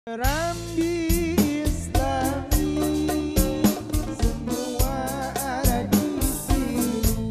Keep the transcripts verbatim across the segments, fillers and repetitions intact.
Rambi Islami, semua ada di sini.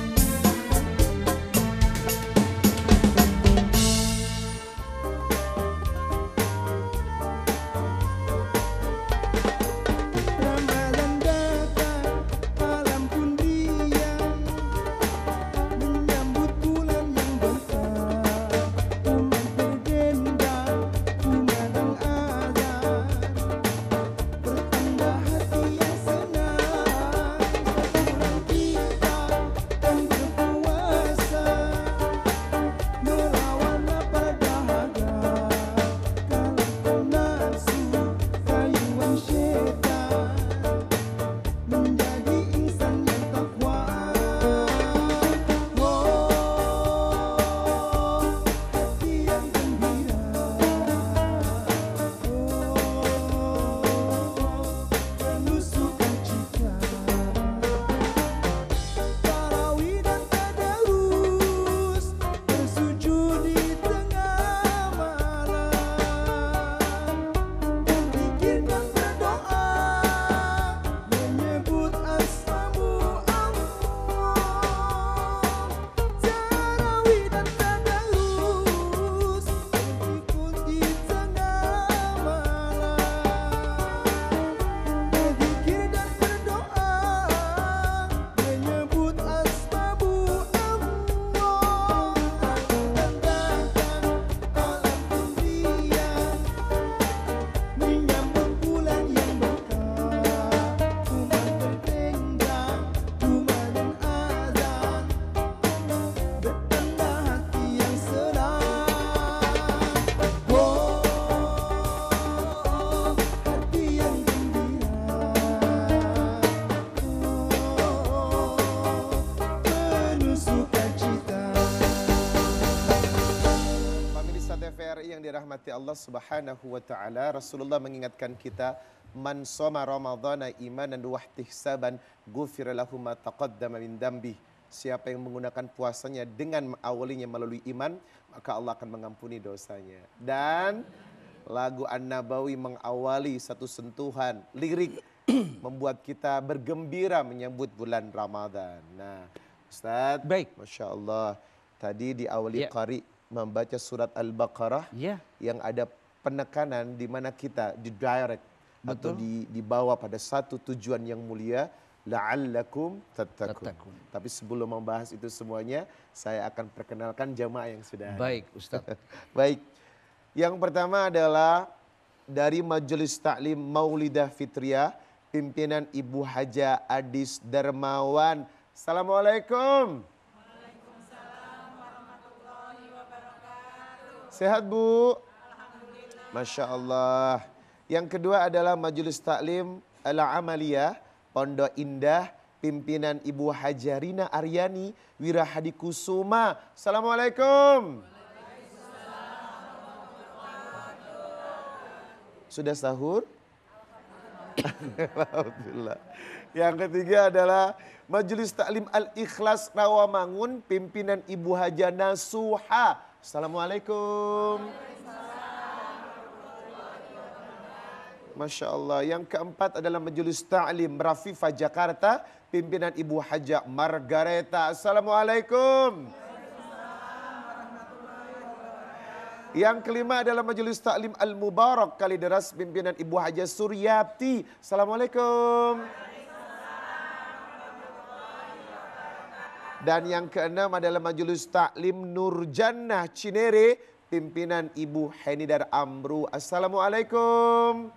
Ramadan datang, malam pun riang, menyambut bulan yang besar. Umat berdendang, kumandang azan, bertanda hati yang senang. Sebulan kita kan berpuasa, melawan lapar dahaga, kalahkan nafsu, rayuan syaitan, menjadi insan yang takwa. Oh, hati yang gembira. Oh, penuh sukacita. Tarawih dan tadarus, bersujud di tengah malam, berzikir dan berdoa, menyebut asmamu Allah. Tarawih dan tadarus, berzikir di tengah malam, berzikir dan berdoa, menyebut asmamu Allah. Dan datang malam pun riang, menyambut bulan yang berkah. Umat berdendang, kumandang azan, bertanda hati yang senang. Oh, hati yang gembira. Oh, penuh sukacita. Pemirsa T V R I yang dirahmati Allah Subhanahu wa taala, Rasulullah mengingatkan kita, man shoma ramadhana imanan wa ihtisaban ghufira lahu ma taqaddama min dambi. Siapa yang menggunakan puasanya dengan mengawalinya melalui iman, maka Allah akan mengampuni dosanya. Dan lagu An-Nabawi mengawali satu sentuhan lirik membuat kita bergembira menyambut bulan Ramadan. Nah, Ustadz, Baik. Masya Allah, tadi diawali Ya. qari membaca surat Al-Baqarah Ya, yang ada penekanan di mana kita didirect atau Betul. di, dibawa pada satu tujuan yang mulia, la'allakum tattaqun. Tattaqun. Tapi sebelum membahas itu semuanya, saya akan perkenalkan jamaah yang sudah hadir. baik Ustadz. Baik. Yang pertama adalah dari Majelis Taklim Maulidah Fitriyah, pimpinan Ibu Haja Adis Darmawan. Assalamualaikum. Sehat Bu? Masya Allah. Yang kedua adalah Majelis Taklim Al-Amaliyah Pondok Indah, pimpinan Ibu Hajarina Aryani Wirahadi Kusuma. Assalamualaikum. Sudah sahur? Alhamdulillah. Yang ketiga adalah Majelis Taklim Al-Ikhlas Rawamangun, pimpinan Ibu Haja Nasuha. Assalamualaikum. Masya Allah. Yang keempat adalah Majelis Ta'lim Rafifah Jakarta, pimpinan Ibu Haja Margareta. Assalamualaikum. Yang kelima adalah Majelis Taklim Al-Mubarak Kalideras, pimpinan Ibu Haja Suryati. Assalamualaikum. Dan yang keenam adalah Majelis Taklim Nur Jannah Cinere, pimpinan Ibu Henidar Amru. Assalamualaikum.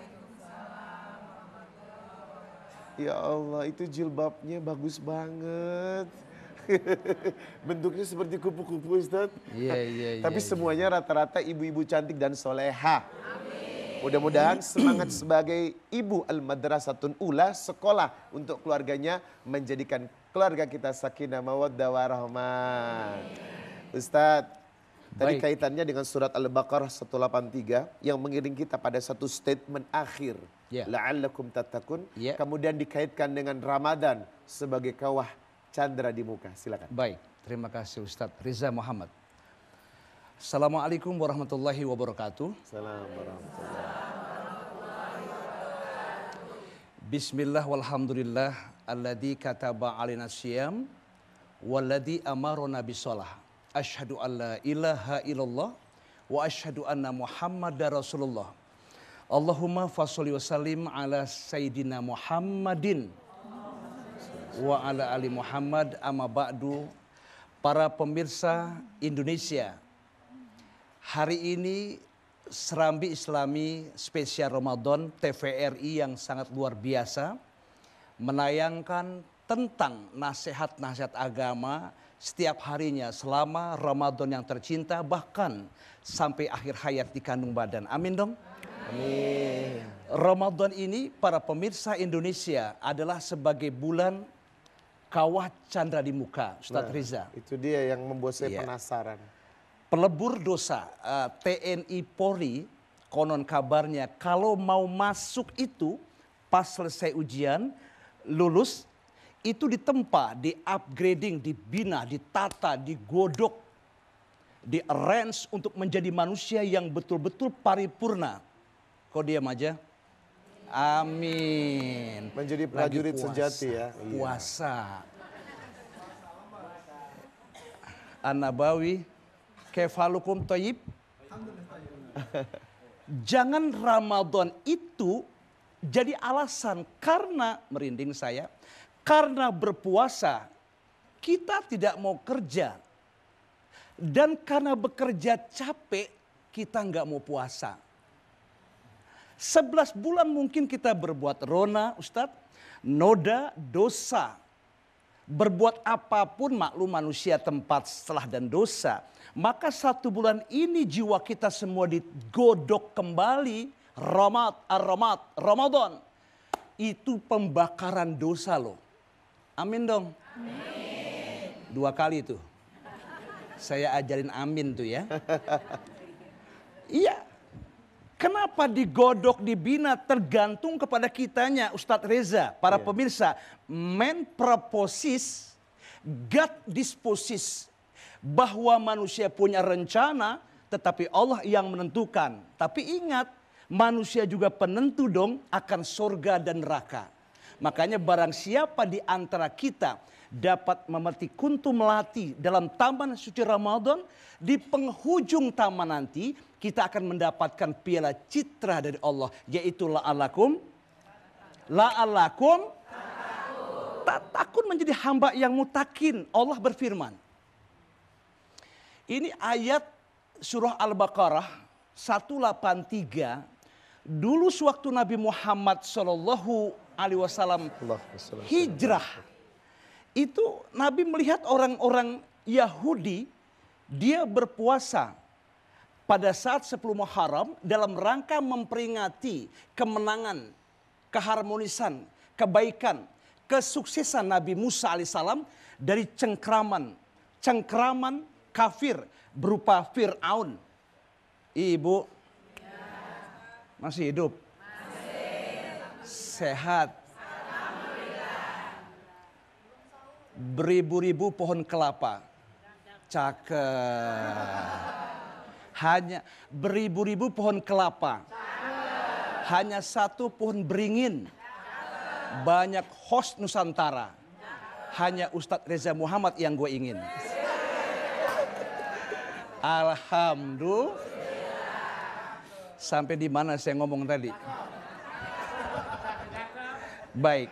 Ya Allah, itu jilbabnya bagus banget. Bentuknya seperti kupu-kupu, Ustaz. Iya, iya, iya. Tapi iya. semuanya rata-rata ibu-ibu cantik dan soleha. Mudah-mudahan semangat sebagai ibu al-madrasatun ula, sekolah untuk keluarganya, menjadikan keluarga kita sakinah mawaddah warahmah. Ustadz, tadi Baik. kaitannya dengan surat Al-Baqarah seratus delapan puluh tiga yang mengiring kita pada satu statement akhir. Ya. La'allakum tattaqun. Ya. Kemudian dikaitkan dengan Ramadan sebagai kawah candra di muka. Silakan. Baik, terima kasih Ustadz Riza Muhammad. Assalamualaikum warahmatullahi wabarakatuh. Assalamualaikum warahmatullahi. Bismillah walhamdulillah alladzi kataba alina siyam walladzi amarona bisolah. Asyhadu an la ilaha illallah wa asyhadu anna Muhammadar Rasulullah. Allahumma fasholli wa sallim ala sayyidina Muhammadin wa ala ali Muhammad, amma ba'du. Para pemirsa Indonesia, hari ini Serambi Islami spesial Ramadan T V R I yang sangat luar biasa menayangkan tentang nasihat-nasihat agama setiap harinya selama Ramadan yang tercinta, bahkan sampai akhir hayat di kandung badan. Amin dong. Amin. Ramadan ini para pemirsa Indonesia adalah sebagai bulan kawah candra di muka, Ustadz Nah, Riza. Itu dia yang membuat saya Iya. penasaran. Pelebur dosa, uh, T N I Polri konon kabarnya kalau mau masuk itu pas selesai ujian, lulus, itu ditempa, di upgrading, dibina, ditata, digodok, di arrange untuk menjadi manusia yang betul-betul paripurna. Kok diam aja? Amin. Menjadi Lagi prajurit puasa, sejati ya. Iya. Puasa. An-Nabawi, kefalukum toyib. Jangan Ramadan itu jadi alasan karena merinding saya, karena berpuasa kita tidak mau kerja, dan karena bekerja capek kita nggak mau puasa. Sebelas bulan mungkin kita berbuat rona, Ustadz, noda, dosa. Berbuat apapun, maklum manusia tempat salah dan dosa. Maka satu bulan ini jiwa kita semua digodok kembali. Ramad, ar-ramad, Ramadan. Itu pembakaran dosa loh. Amin dong. Amin. Dua kali tuh. Saya ajarin amin tuh ya. Iya. Kenapa digodok, dibina, tergantung kepada kitanya, Ustadz Reza, para Iya. pemirsa. Man purposes, God disposes. Bahwa manusia punya rencana, tetapi Allah yang menentukan. Tapi ingat, manusia juga penentu dong akan surga dan neraka. Makanya barang siapa di antara kita dapat memetik kuntum melati dalam taman suci Ramadan, di penghujung taman nanti kita akan mendapatkan piala citra dari Allah, yaitu la'alakum la'alakum takun menjadi hamba yang mutakin. Allah berfirman. Ini ayat surah Al-Baqarah seratus delapan puluh tiga. Dulu sewaktu Nabi Muhammad shallallahu alaihi wasallam hijrah, itu Nabi melihat orang-orang Yahudi, dia berpuasa pada saat sepuluh Muharram dalam rangka memperingati kemenangan, keharmonisan, kebaikan, kesuksesan Nabi Musa alaihissalam dari cengkraman, cengkraman kafir berupa Fir'aun. Ibu masih hidup? Sehat? Beribu-ribu pohon kelapa. Cakep. Hanya beribu-ribu pohon kelapa. Hanya satu pohon beringin. Banyak host Nusantara. Hanya Ustadz Reza Muhammad yang gue ingin. Alhamdulillah. Sampai di mana saya ngomong tadi? Baik.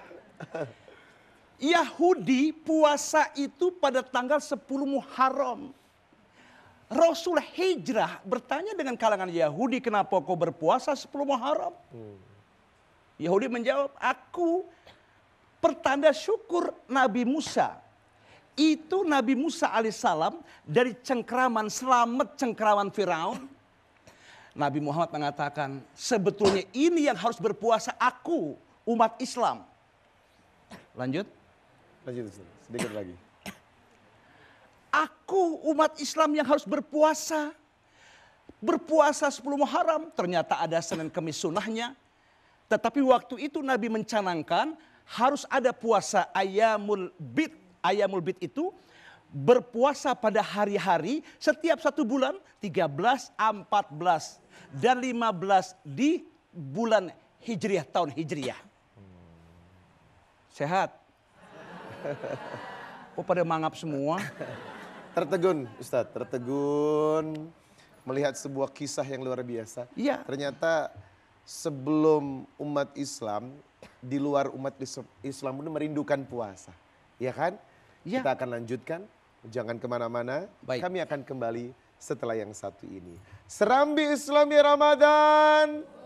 Yahudi puasa itu pada tanggal sepuluh Muharram. Rasul hijrah bertanya dengan kalangan Yahudi, kenapa kau berpuasa sepuluh Muharram? Hmm. Yahudi menjawab, aku pertanda syukur Nabi Musa. Itu Nabi Musa alaihissalam dari cengkraman, selamat cengkraman Firaun. Nabi Muhammad mengatakan, sebetulnya ini yang harus berpuasa aku, umat Islam. Lanjut. Lanjut sedikit lagi. Aku umat Islam yang harus berpuasa. Berpuasa sepuluh Muharram. Ternyata ada Senin Kemis sunnahnya. Tetapi waktu itu Nabi mencanangkan harus ada puasa Ayamul Bid. Ayamul Bid itu berpuasa pada hari-hari setiap satu bulan, tiga belas, empat belas, dan lima belas di bulan Hijriah, tahun Hijriah. Sehat? Oh pada mangap semua. Tertegun Ustadz, tertegun melihat sebuah kisah yang luar biasa. Iya. Ternyata sebelum umat Islam, di luar umat Islam pun merindukan puasa. Ya kan? Ya. Kita akan lanjutkan, jangan kemana-mana. Baik. Kami akan kembali setelah yang satu ini. Serambi Islami Ramadan.